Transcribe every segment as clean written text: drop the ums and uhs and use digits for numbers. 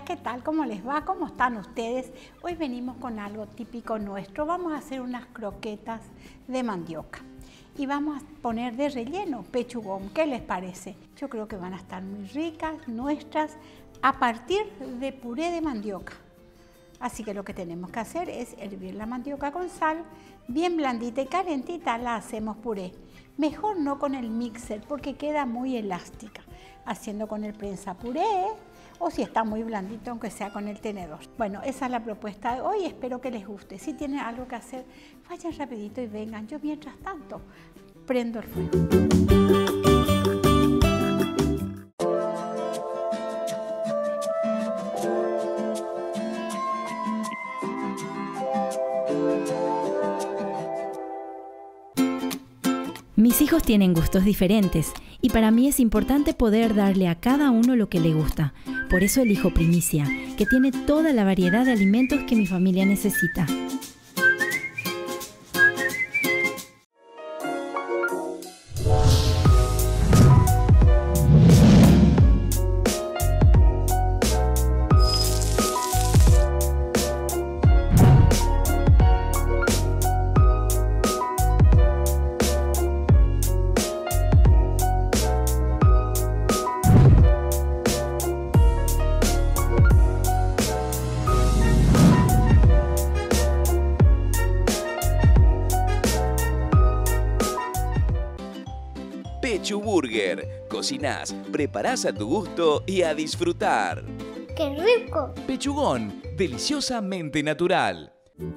¿qué tal? ¿Cómo les va? ¿Cómo están ustedes? Hoy venimos con algo típico nuestro. Vamos a hacer unas croquetas de mandioca y vamos a poner de relleno pechugón. ¿Qué les parece? Yo creo que van a estar muy ricas, nuestras, a partir de puré de mandioca. Así que lo que tenemos que hacer es hervir la mandioca con sal, bien blandita y calentita la hacemos puré. Mejor no con el mixer porque queda muy elástica. Haciendo con el prensa puré o si está muy blandito, aunque sea con el tenedor. Bueno, esa es la propuesta de hoy, espero que les guste. Si tienen algo que hacer, vayan rapidito y vengan. Yo mientras tanto prendo el fuego. Mis hijos tienen gustos diferentes y para mí es importante poder darle a cada uno lo que le gusta. Por eso elijo Primicia, que tiene toda la variedad de alimentos que mi familia necesita. Pechu Burger. Cocinás, preparás a tu gusto y a disfrutar. ¡Qué rico! Pechugón, deliciosamente natural.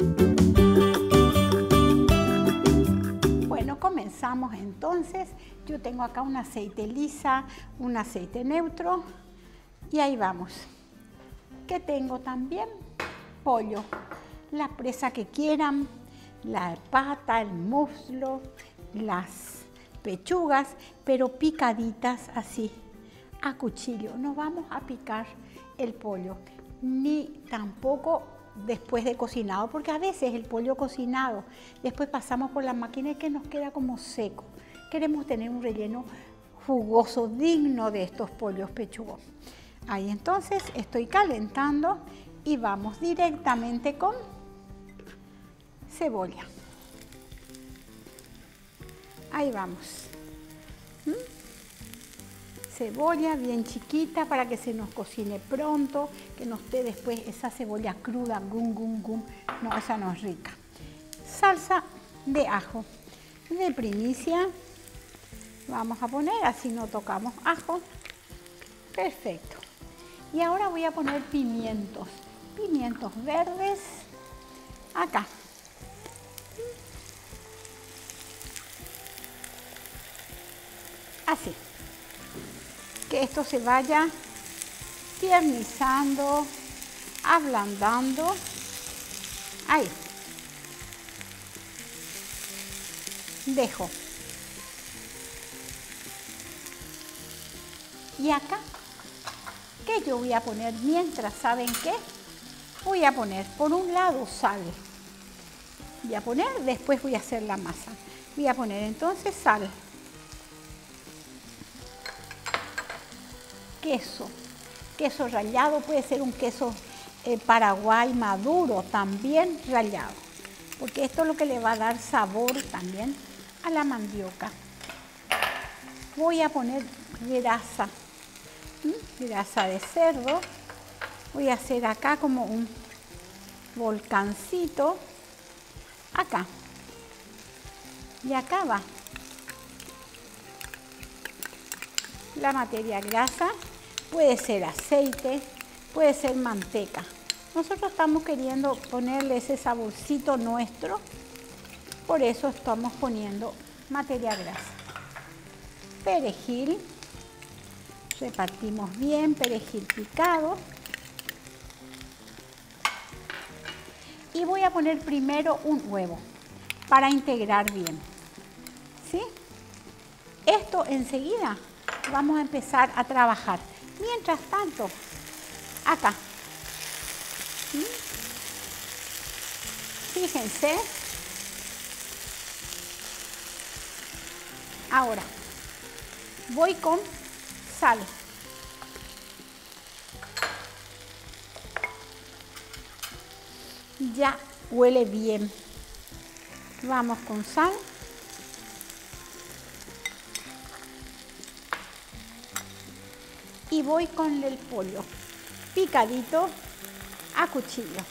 Bueno, comenzamos entonces. Yo tengo acá un aceite lisa, un aceite neutro y ahí vamos. ¿Qué tengo también? Pollo, la presa que quieran, la pata, el muslo, las pechugas, pero picaditas así, a cuchillo. No vamos a picar el pollo, ni tampoco después de cocinado, porque a veces el pollo cocinado, después pasamos por la máquina y que nos queda como seco. Queremos tener un relleno jugoso, digno de estos pollos pechugón. Ahí entonces estoy calentando y vamos directamente con cebolla. Ahí vamos. Cebolla bien chiquita para que se nos cocine pronto, que no esté después esa cebolla cruda, gum, gum, gum. No, esa no es rica. Salsa de ajo de Primicia. Vamos a poner, así no tocamos ajo. Perfecto. Y ahora voy a poner pimientos. Pimientos verdes. Acá. Así, que esto se vaya tiernizando, ablandando, ahí, dejo. Y acá, ¿qué yo voy a poner mientras? ¿Saben qué? Voy a poner por un lado sal, voy a poner, después voy a hacer la masa, voy a poner entonces sal. Queso rallado, puede ser un queso Paraguay maduro, también rallado, porque esto es lo que le va a dar sabor también a la mandioca. Voy a poner grasa, grasa de cerdo, voy a hacer acá como un volcancito, acá, y acá va la materia grasa. Puede ser aceite, puede ser manteca. Nosotros estamos queriendo ponerle ese saborcito nuestro, por eso estamos poniendo materia grasa. Perejil, repartimos bien, perejil picado. Y voy a poner primero un huevo para integrar bien. ¿Sí? Esto enseguida vamos a empezar a trabajar. Mientras tanto, acá, fíjense, ahora voy con sal, ya huele bien. Vamos con sal. Y voy con el pollo picadito a cuchillo.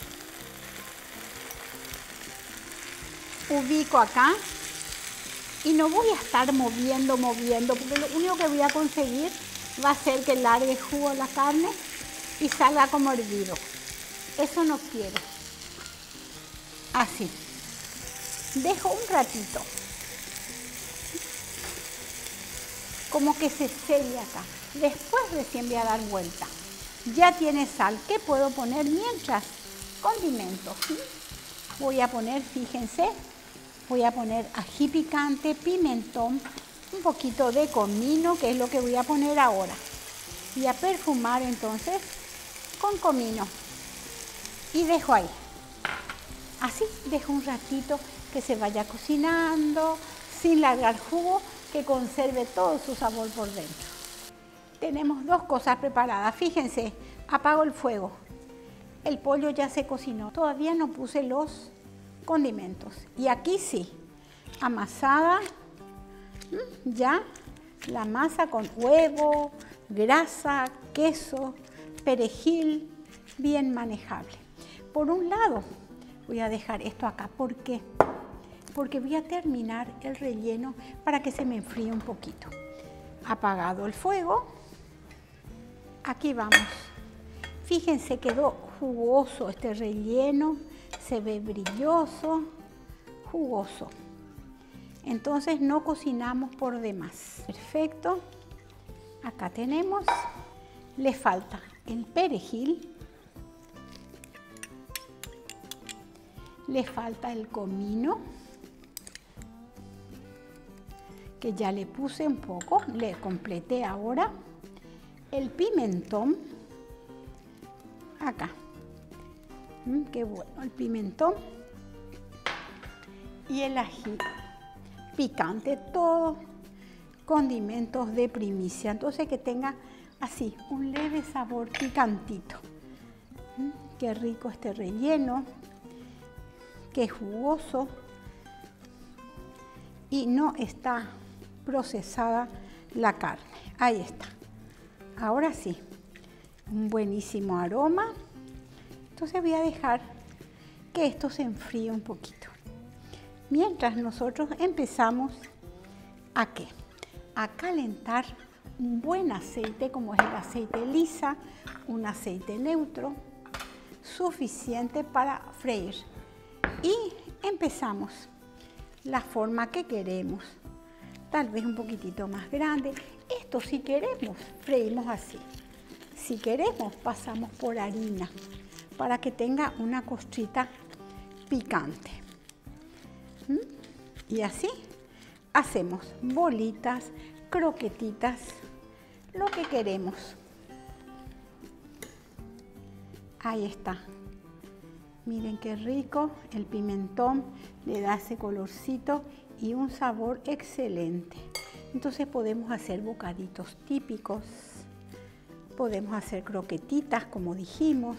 Ubico acá y no voy a estar moviendo, porque lo único que voy a conseguir va a ser que largue jugo la carne y salga como hervido. Eso no quiero. Así. Dejo un ratito. Como que se selle acá. Después recién voy a dar vuelta. Ya tiene sal. ¿Qué puedo poner mientras? Condimentos. Voy a poner, fíjense, voy a poner ají picante, pimentón, un poquito de comino, que es lo que voy a poner ahora. Voy a perfumar entonces con comino. Y dejo ahí. Así, dejo un ratito que se vaya cocinando, sin largar jugo, que conserve todo su sabor por dentro. Tenemos dos cosas preparadas. Fíjense, apago el fuego. El pollo ya se cocinó. Todavía no puse los condimentos. Y aquí sí, amasada, ya la masa con huevo, grasa, queso, perejil, bien manejable. Por un lado, voy a dejar esto acá. ¿Por qué? Porque voy a terminar el relleno para que se me enfríe un poquito. Apagado el fuego, aquí vamos. Fíjense, quedó jugoso este relleno, se ve brilloso, jugoso. Entonces no cocinamos por demás. Perfecto. Acá tenemos, le falta el perejil, le falta el comino, que ya le puse un poco, le completé ahora, el pimentón, acá, qué bueno el pimentón, y el ají picante, todo condimentos de primicia, entonces que tenga así un leve sabor picantito. Qué rico este relleno, qué jugoso, y no está procesada la carne. Ahí está. Ahora sí, un buenísimo aroma. Entonces voy a dejar que esto se enfríe un poquito. Mientras nosotros empezamos ¿a qué? A calentar un buen aceite, como es el aceite lisa, un aceite neutro, suficiente para freír. Y empezamos la forma que queremos. Tal vez un poquitito más grande. Esto si queremos, freímos así. Si queremos, pasamos por harina para que tenga una costrita picante. Y así hacemos bolitas, croquetitas, lo que queremos. Ahí está. Miren qué rico, el pimentón le da ese colorcito y un sabor excelente. Entonces podemos hacer bocaditos típicos, podemos hacer croquetitas como dijimos,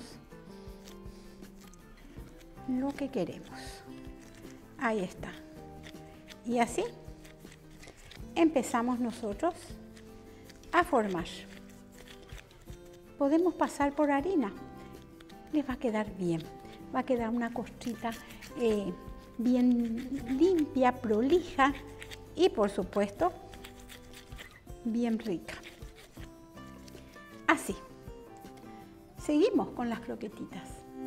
lo que queremos. Ahí está. Y así empezamos nosotros a formar. Podemos pasar por harina, les va a quedar bien. Va a quedar una costrita bien limpia, prolija y por supuesto bien rica. Así. Seguimos con las croquetitas.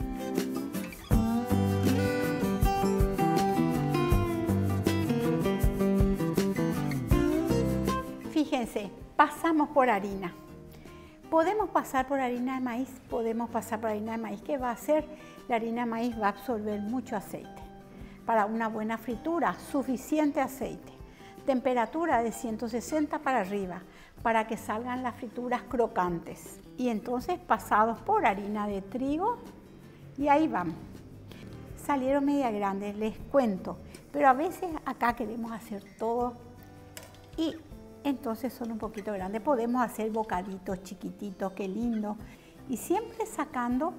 Fíjense, pasamos por harina. Podemos pasar por harina de maíz, podemos pasar por harina de maíz. ¿Qué va a hacer? La harina de maíz va a absorber mucho aceite. Para una buena fritura, suficiente aceite. Temperatura de 160 para arriba, para que salgan las frituras crocantes. Y entonces pasados por harina de trigo, y ahí vamos. Salieron media grandes, les cuento, pero a veces acá queremos hacer todo y entonces son un poquito grandes. Podemos hacer bocaditos chiquititos, qué lindo. Y siempre sacando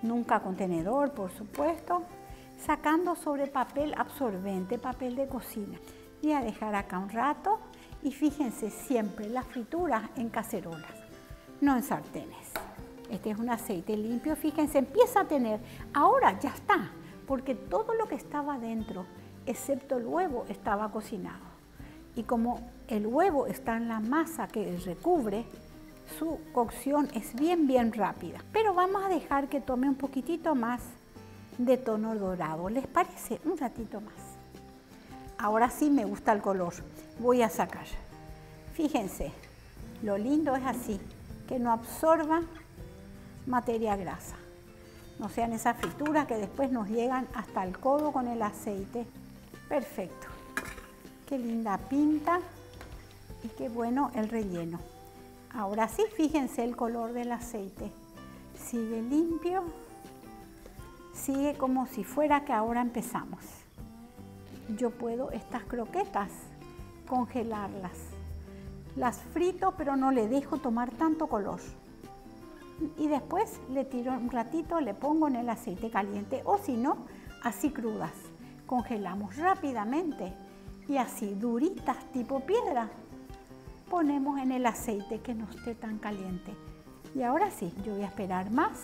nunca con tenedor, por supuesto, sacando sobre papel absorbente, papel de cocina. Y a dejar acá un rato y fíjense siempre las frituras en cacerolas, no en sartenes. Este es un aceite limpio, fíjense, empieza a tener, ahora ya está, porque todo lo que estaba dentro, excepto el huevo, estaba cocinado. Y como el huevo está en la masa que recubre, su cocción es bien rápida. Pero vamos a dejar que tome un poquitito más de tono dorado, ¿les parece? Un ratito más. Ahora sí me gusta el color, voy a sacar. Fíjense, lo lindo es así, que no absorba materia grasa. No sean esas frituras que después nos llegan hasta el codo con el aceite. Perfecto. Qué linda pinta y qué bueno el relleno. Ahora sí, fíjense el color del aceite. Sigue limpio, sigue como si fuera que ahora empezamos. Yo puedo estas croquetas congelarlas. Las frito, pero no le dejo tomar tanto color. Y después le tiro un ratito, le pongo en el aceite caliente o si no, así crudas. Congelamos rápidamente y así duritas tipo piedra ponemos en el aceite que no esté tan caliente. Y ahora sí, yo voy a esperar más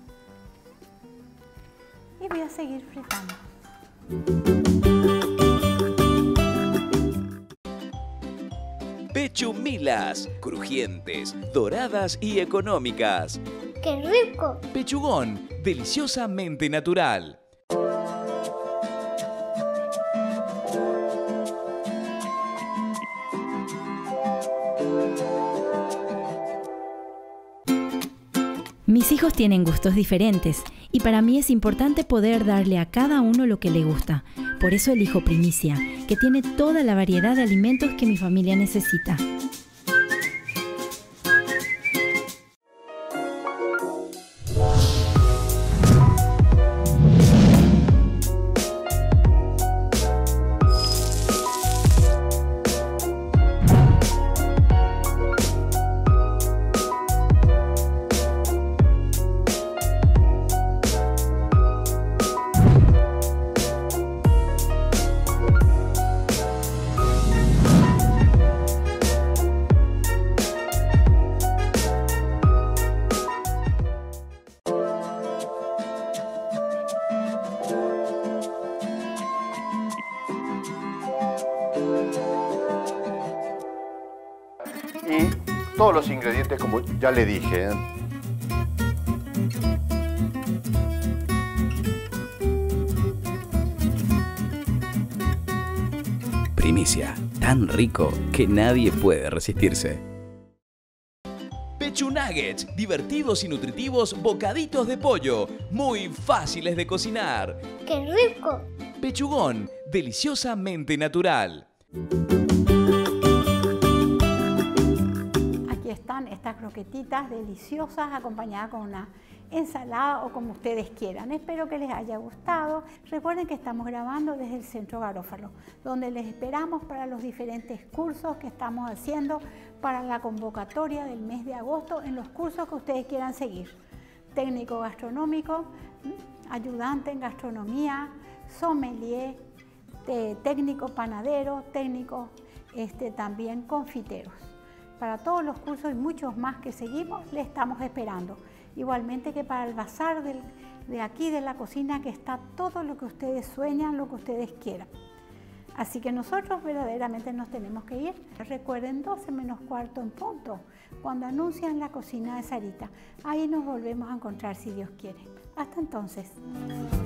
y voy a seguir fritando. Pechumilas, crujientes, doradas y económicas. ¡Qué rico! Pechugón, deliciosamente natural. Mis hijos tienen gustos diferentes y para mí es importante poder darle a cada uno lo que le gusta. Por eso elijo Primicia, que tiene toda la variedad de alimentos que mi familia necesita. Y todos los ingredientes, como ya le dije, Primicia, tan rico que nadie puede resistirse. Pechu Nuggets, divertidos y nutritivos bocaditos de pollo, muy fáciles de cocinar. ¡Qué rico! Pechugón, deliciosamente natural. Aquí están estas croquetitas deliciosas acompañadas con una ensalada o como ustedes quieran. Espero que les haya gustado. Recuerden que estamos grabando desde el Centro Garófalo, donde les esperamos para los diferentes cursos que estamos haciendo para la convocatoria del mes de agosto en los cursos que ustedes quieran seguir. Técnico gastronómico, ayudante en gastronomía, sommelier, técnico panadero, técnico también confiteros. Para todos los cursos y muchos más que seguimos, le estamos esperando. Igualmente que para el bazar de aquí de la cocina, que está todo lo que ustedes sueñan, lo que ustedes quieran. Así que nosotros verdaderamente nos tenemos que ir. Recuerden 12 menos cuarto en punto, cuando anuncian la cocina de Sarita. Ahí nos volvemos a encontrar si Dios quiere. Hasta entonces.